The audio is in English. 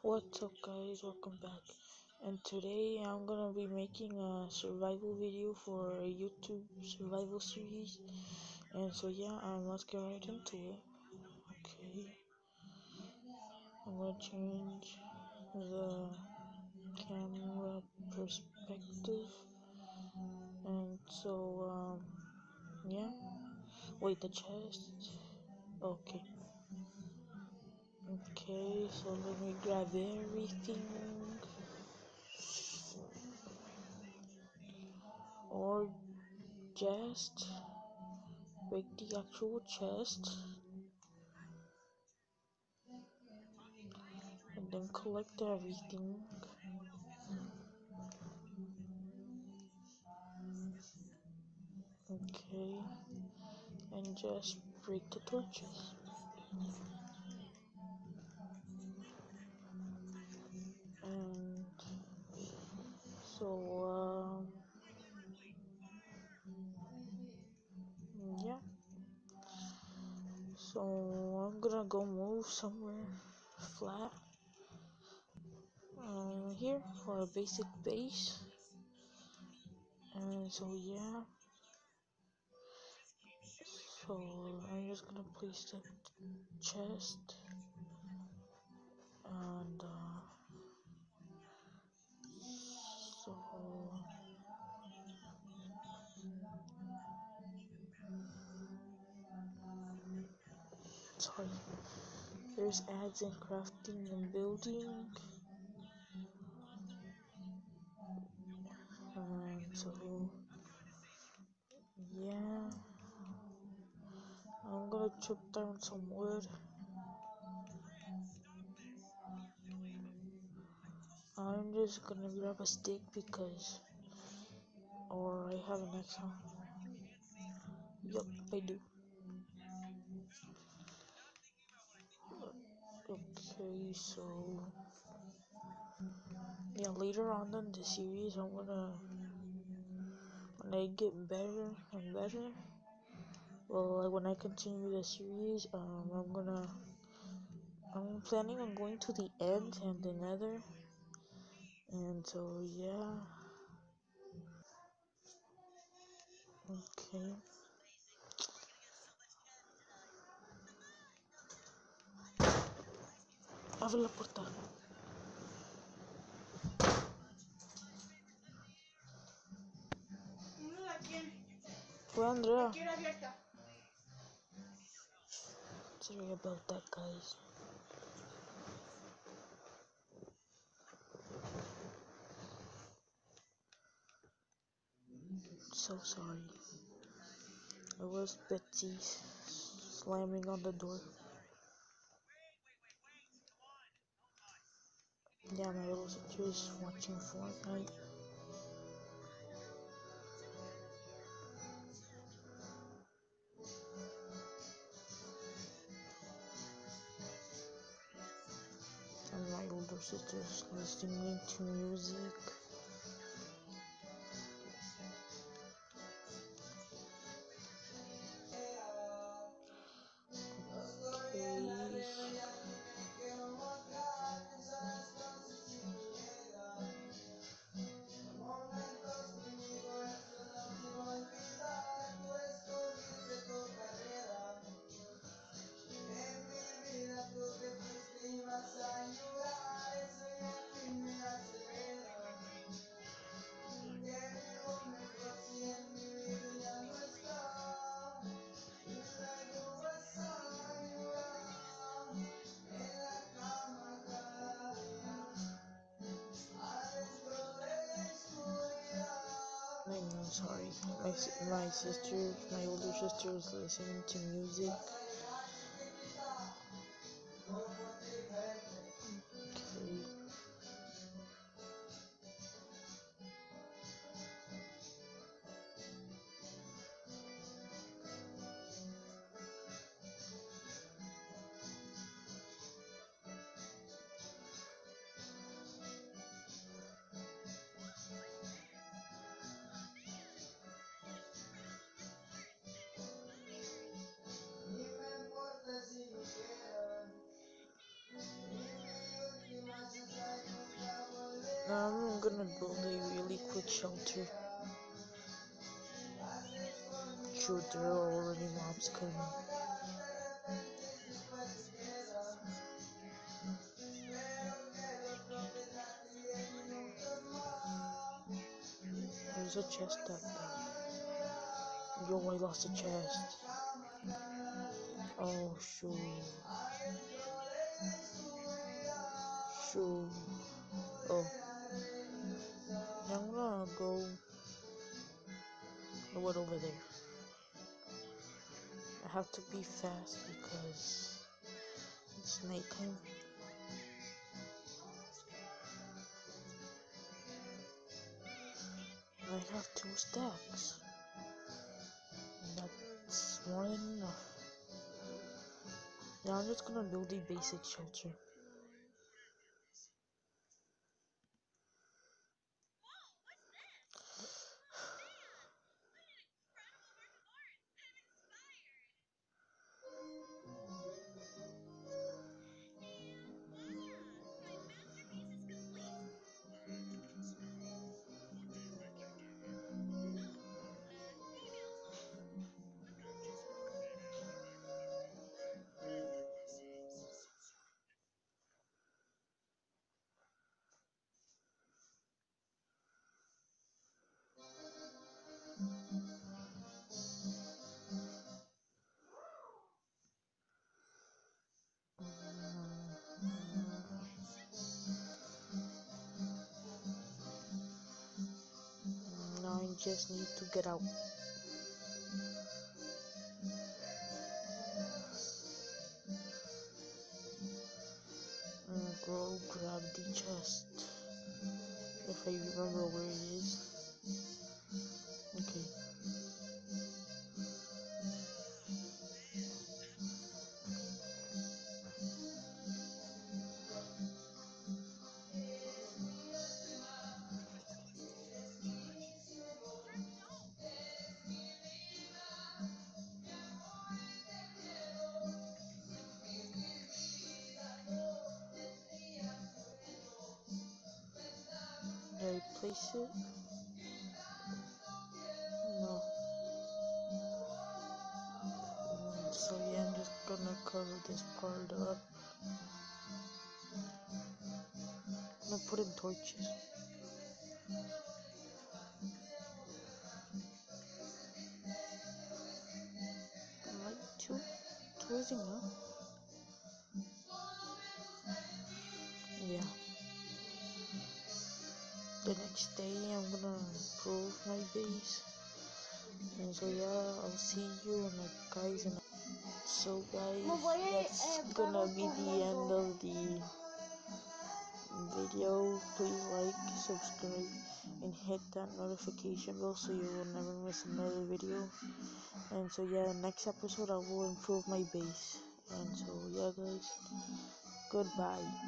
What's up guys, welcome back, and today I'm gonna be making a survival video for a YouTube survival series. And so yeah, let's get right into it. Okay, I'm gonna change the camera perspective, and so yeah, wait, the chest. Okay, so let me grab everything, or just break the actual chest and then collect everything. Okay, and just break the torches. And so yeah, so I'm gonna go move somewhere flat here for a basic base. And so yeah, so I'm just gonna place the chest, and so sorry, there's ads in crafting and building. And so yeah, I'm gonna chop down some wood. I'm just gonna grab a stick because, or I have an axe. Yup, I do. Okay, so yeah, later on in the series, when I get better and better, well, like when I continue the series, I'm planning on going to the end and the nether. And so yeah, okay. Abre la puerta. Fue Andrea. Sorry about that, guys. So sorry. It was Betsy slamming on the door. Yeah, my little sister is watching Fortnite. And my older sister is listening to music. I'm sorry, my older sister is listening to music. Okay. gonna build a really quick shelter. Shoot, there are already mobs coming. There's a chest up there. Yo, I lost a chest. Oh, shoot. Shoot. Oh. Yeah, I'm gonna go what over there. I have to be fast because it's nighttime. I have 2 stacks. That's more than enough. Now I'm just gonna build a basic shelter. Now I just need to get out. Go grab the chest. If I remember where it is. Okay. Did I place it? No. So yeah, I'm just gonna cover this part up. I'm gonna put in torches. Like 2? 2 is enough. Yeah. The next day I'm gonna improve my base. And so yeah, I'll see you guys. So guys, that's gonna be the end of the video. Please like, subscribe, and hit that notification bell so you will never miss another video. And so yeah, next episode I will improve my base. And so yeah guys, goodbye.